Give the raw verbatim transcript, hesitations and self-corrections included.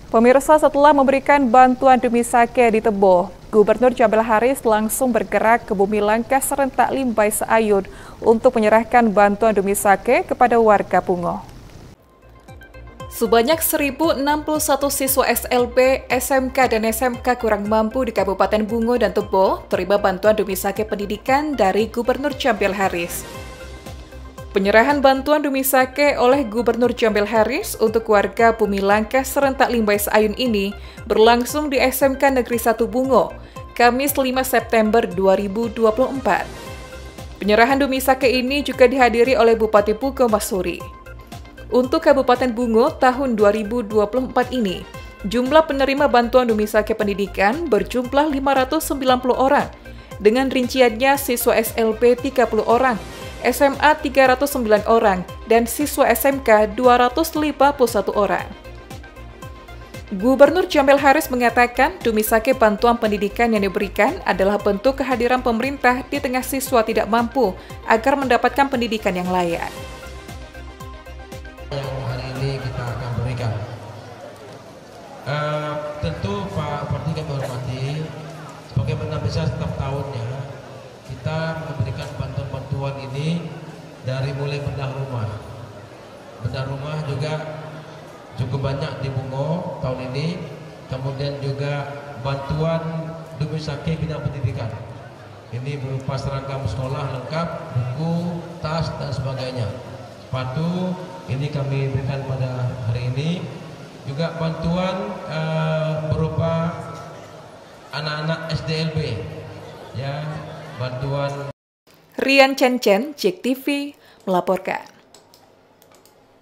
Pemirsa, setelah memberikan bantuan demi sake di Tebo, Gubernur Jamil Haris langsung bergerak ke Bumi Langkah serentak Limbai Seayun untuk menyerahkan bantuan demi sake kepada warga Bungo. Sebanyak seribu enam puluh satu siswa S L B, S M K, dan S M K kurang mampu di Kabupaten Bungo dan Tebo terima bantuan demi sake pendidikan dari Gubernur Jamil Haris. Penyerahan bantuan demi sake oleh Gubernur Jamil Haris untuk warga Bumi Langkah serentak Limbai Seayun ini berlangsung di S M K Negeri satu Bungo, Kamis lima September dua ribu dua puluh empat. Penyerahan demi sake ini juga dihadiri oleh Bupati Bungo Masuri. Untuk Kabupaten Bungo tahun dua ribu dua puluh empat ini, jumlah penerima bantuan demi sake pendidikan berjumlah lima ratus sembilan puluh orang, dengan rinciannya siswa S L B tiga puluh orang, S M A tiga ratus sembilan orang, dan siswa S M K dua ratus lima puluh satu orang. Gubernur Jamil Haris mengatakan demi sake bantuan pendidikan yang diberikan adalah bentuk kehadiran pemerintah di tengah siswa tidak mampu agar mendapatkan pendidikan yang layak. Yang hari ini kita akan berikan, uh, tentu Pak Bupati kami hormati, sebagaimana besar setiap tahunnya kita memberikan bantuan-bantuan ini dari mulai bedah rumah. Bedah rumah juga cukup banyak di Bungo tahun ini, kemudian juga bantuan demi sake bidang pendidikan. Ini berupa seragam sekolah lengkap, buku, tas, dan sebagainya. Sepatu ini kami berikan pada hari ini. Juga bantuan uh, berupa anak-anak S D L B, ya, bantuan. Rian Chen Chen, J E K T V, melaporkan.